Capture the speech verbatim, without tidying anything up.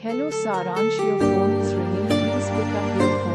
Hello Saransh, your phone is ringing. Please pick up your phone.